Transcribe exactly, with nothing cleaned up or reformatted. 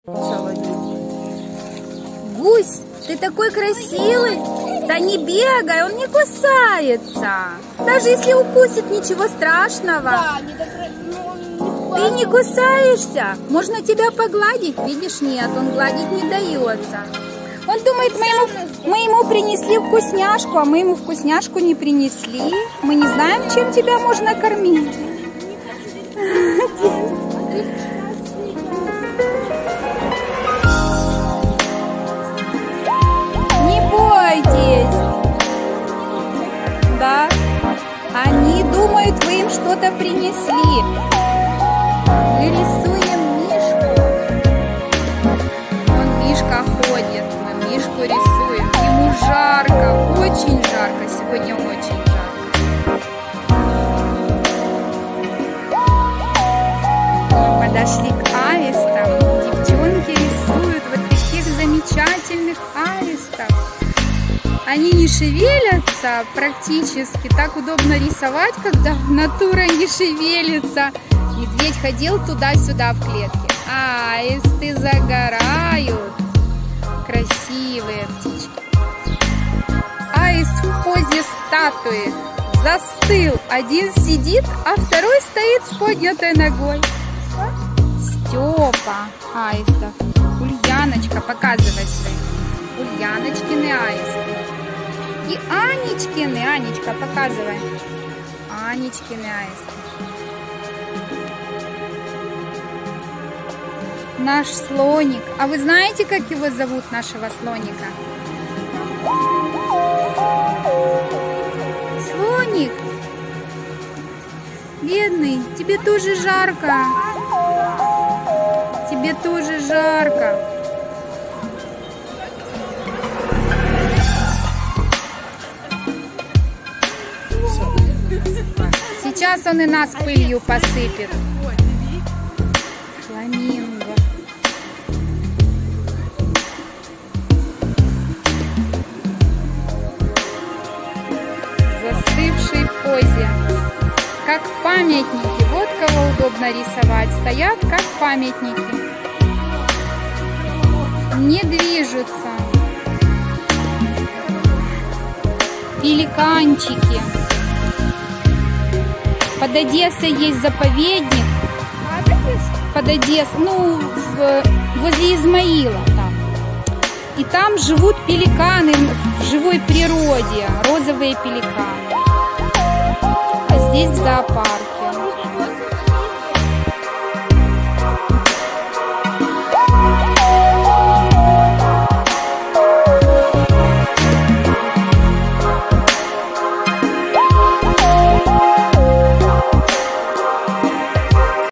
Гусь, ты такой красивый. Да не бегай, он не кусается. Даже если укусит, ничего страшного. Да, не докра... ну, он не Ты не кусаешься? Можно тебя погладить? Видишь, нет, он гладить не дается. Он думает, мы ему, мы ему принесли вкусняшку, а мы ему вкусняшку не принесли. Мы не знаем, чем тебя можно кормить. Не бойтесь. Да, они думают, вы им что-то принесли. Мы рисуем мишку. Он мишка ходит. Мишку рисуем. Ему жарко, очень жарко. Сегодня очень жарко. Мы подошли к аистам. Девчонки рисуют вот таких замечательных аистов. Они не шевелятся практически. Так удобно рисовать, когда натура не шевелится. Медведь ходил туда-сюда в клетке. Аисты загорают. Красивые птички. Аист в позе статуи. Застыл. Один сидит, а второй стоит с поднятой ногой. Степа аистов. Ульяночка, показывай свои. Ульяночкины аисты. И Анечкины. Анечка, показывай. Анечкины аисты. Наш слоник. А вы знаете, как его зовут, нашего слоника? Слоник. Бедный, тебе тоже жарко. Тебе тоже жарко. Сейчас он и нас пылью посыпет. Фламинго. Застывшей позе, как памятники. Вот кого удобно рисовать. Стоят как памятники, не движутся. Пеликанчики. Под Одессой есть заповедник. Под Одессой, ну, в, возле Измаила там. И там живут пеликаны в живой природе, розовые пеликаны. А здесь зоопарк.